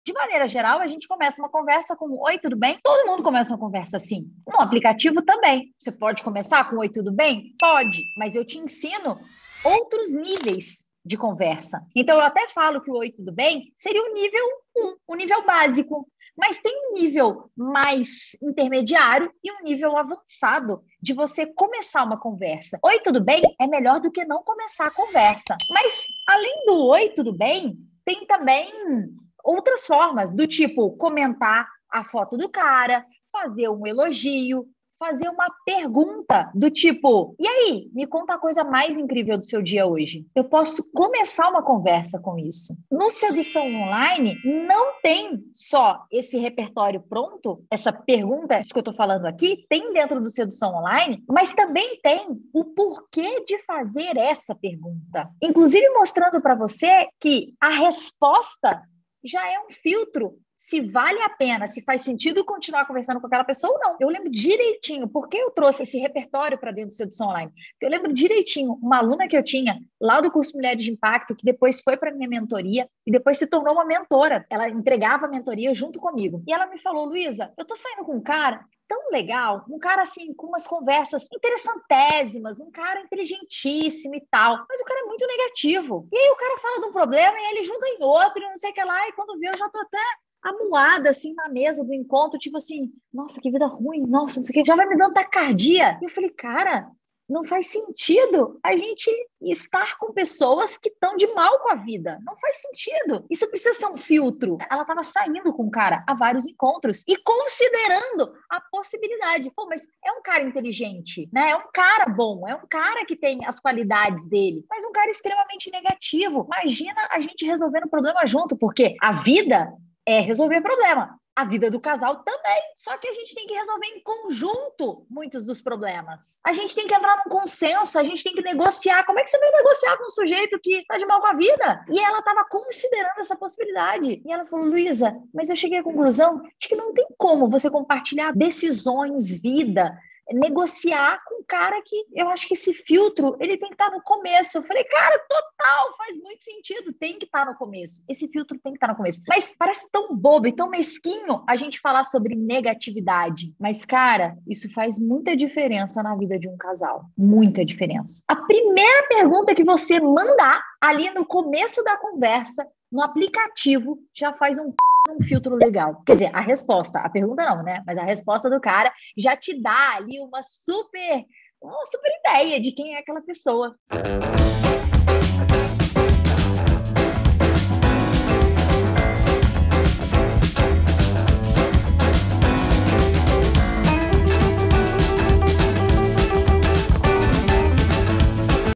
De maneira geral, a gente começa uma conversa com oi, tudo bem? Todo mundo começa uma conversa assim. No aplicativo também. Você pode começar com oi, tudo bem? Pode, mas eu te ensino outros níveis de conversa. Então, eu até falo que o oi, tudo bem seria o nível 1, o nível básico. Mas tem um nível mais intermediário e um nível avançado de você começar uma conversa. Oi, tudo bem? É melhor do que não começar a conversa. Mas, além do oi, tudo bem, tem também outras formas, do tipo comentar a foto do cara, fazer um elogio, fazer uma pergunta do tipo, e aí, me conta a coisa mais incrível do seu dia hoje. Eu posso começar uma conversa com isso. No Sedução Online, não tem só esse repertório pronto, essa pergunta, isso que eu estou falando aqui, tem dentro do Sedução Online, mas também tem o porquê de fazer essa pergunta. Inclusive mostrando para você que a resposta já é um filtro se vale a pena, se faz sentido continuar conversando com aquela pessoa ou não. Eu lembro direitinho, por que eu trouxe esse repertório para dentro do Sedução Online? Eu lembro direitinho, uma aluna que eu tinha lá do curso Mulheres de Impacto, que depois foi para minha mentoria e depois se tornou uma mentora. Ela entregava a mentoria junto comigo. E ela me falou, Luísa, eu tô saindo com um cara tão legal, um cara assim, com umas conversas interessantésimas, um cara inteligentíssimo e tal, mas o cara é muito negativo. E aí o cara fala de um problema e ele junta em outro, e não sei o que lá, e quando vê eu já tô até amuada, assim, na mesa do encontro, tipo assim, nossa, que vida ruim, nossa, não sei o que, já vai me dando taquicardia. E eu falei, cara, não faz sentido a gente estar com pessoas que estão de mal com a vida. Não faz sentido. Isso precisa ser um filtro. Ela estava saindo com o cara a vários encontros e considerando a possibilidade. Pô, mas é um cara inteligente, né? É um cara bom, é um cara que tem as qualidades dele, mas um cara extremamente negativo. Imagina a gente resolvendo o problema junto, porque a vida é resolver problema. A vida do casal também. Só que a gente tem que resolver em conjunto muitos dos problemas. A gente tem que entrar num consenso, a gente tem que negociar. Como é que você vai negociar com um sujeito que tá de mal com a vida? E ela estava considerando essa possibilidade. E ela falou, Luísa, mas eu cheguei à conclusão de que não tem como você compartilhar decisões, vida, negociar com um cara que eu acho que esse filtro, ele tem que estar no começo. Eu falei, cara, total, faz muito sentido, tem que estar no começo. Esse filtro tem que estar no começo. Mas parece tão bobo e tão mesquinho a gente falar sobre negatividade. Mas, cara, isso faz muita diferença na vida de um casal. Muita diferença. A primeira pergunta que você mandar ali no começo da conversa, no aplicativo, já faz um filtro legal. Quer dizer, a resposta, a pergunta não, né? Mas a resposta do cara já te dá ali uma super ideia de quem é aquela pessoa.